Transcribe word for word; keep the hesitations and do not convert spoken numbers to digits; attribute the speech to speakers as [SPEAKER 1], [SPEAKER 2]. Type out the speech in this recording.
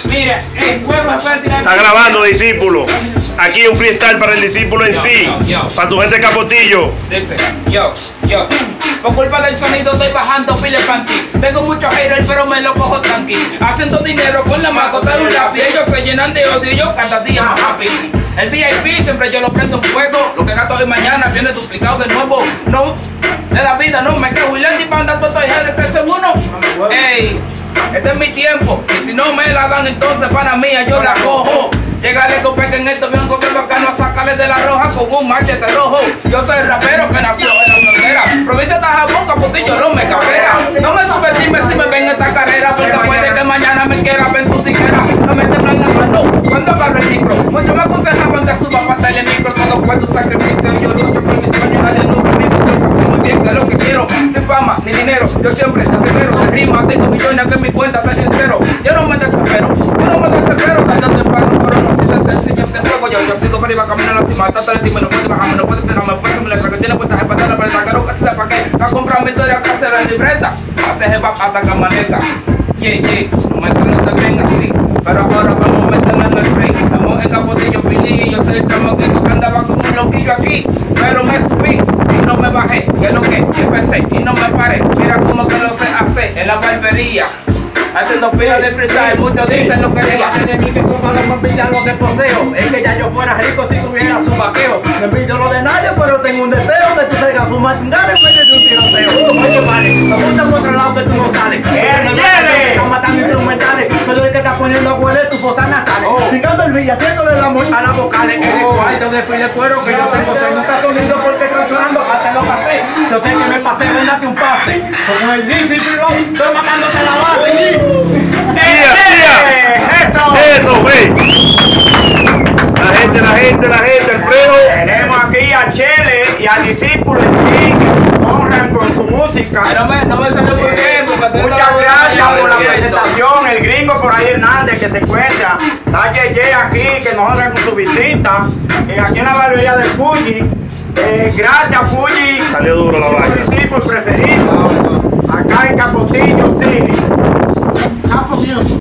[SPEAKER 1] Mira, el juego se puede tirar.
[SPEAKER 2] Está grabando, discípulo. Aquí un freestyle para el discípulo en
[SPEAKER 1] Yo,
[SPEAKER 2] sí.
[SPEAKER 1] yo, yo.
[SPEAKER 2] Para tu gente de Capotillo.
[SPEAKER 1] Dice, yo, yo. Por culpa del sonido estoy bajando pile funky. Tengo muchos haters pero me lo cojo tranqui. Haciendo dinero con la macota de un lápiz. Ellos se llenan de odio y yo cada día más happy. El V I P siempre yo lo prendo en fuego. Lo que gasto hoy mañana viene duplicado de nuevo. No, de la vida no me quejo. Y Landy para andar todo el haters que es uno. Ey, este es mi tiempo. Y si no me la dan entonces para mí yo la cojo. Llegale con peque en esto, bien con el bacano a sacarle de la roja con un machete rojo. Yo soy el rapero que nació en la frontera. Provincia de Tajabón, Capotillo, no me capera. No me subestime si me ven en esta carrera, porque puede que mañana me quiera ver tu tijera. No me temblan la mano cuando agarro el micro. Muchos me aconsejaban que suba para el micro. Todo fue tu sacrificio, yo lucho por mis sueños. Nadie nunca me dice así muy bien que es lo que quiero. Sin fama ni dinero, yo siempre de primero. De rima, tengo millones que en mi cuenta está en cero. Yo no me desespero, yo no me desespero. Tanto temprano, pero si es sencillo este juego, yo, yo sigo para arriba, camino a la cima, hasta el no puede bajarme, no puede fregarme, pues me la que tiene puestas de patada para el taquero que se sepa que a comprar mi historia que hacer la libreta, hace jefa hasta camaneta, yeah, yeah, no me sale también así, pero ahora vamos a meterla en el free, estamos en Capotillo, Pili, y yo soy el chamaquito que andaba como un loquillo aquí, pero me subí y no me bajé, que es lo que empecé y no me paré, mira como que lo sé hacer en la barbería. Haciendo fila de freestyle, muchos dicen lo que diga.
[SPEAKER 3] De mí que como no me envidian lo que poseo. Es que ya yo fuera rico si tuviera su vaqueo. No envidio lo de nadie, pero tengo un deseo que tú salgas a fumar un gare en vez de un tiroteo. Oye, vale, me gusta por otro lado que tú no sales. ¡El están matando instrumentales. Soy el que está poniendo a huele tus fosas nasales. Singando el villa, haciéndole el amor a las vocales. Es de cuarto de fila de cuero que yo tengo. Soy nunca sonido porque estoy chorando hasta lo pasé. Yo sé que me pasé, ven date un pase. Con el discípulo, estoy matándote la base.
[SPEAKER 2] ¡Tía, tía! ¡Eso, ve! La gente, la gente, la gente, Alfredo.
[SPEAKER 4] Tenemos aquí a Chele y al discípulo en sí, que nos honran con su música.
[SPEAKER 1] No me, no me salió muy bien porque tengo
[SPEAKER 4] Muchas
[SPEAKER 1] la
[SPEAKER 4] gracias por la
[SPEAKER 1] presentación.
[SPEAKER 4] presentación. El gringo por ahí Hernández que se encuentra. Está Yeye aquí que nos honra con su visita. Eh, aquí en la barbería del Fuji. Eh, gracias Fuji.
[SPEAKER 2] Salió duro la vaina.
[SPEAKER 4] Mi discípulo preferido. Acá en Capotillo City.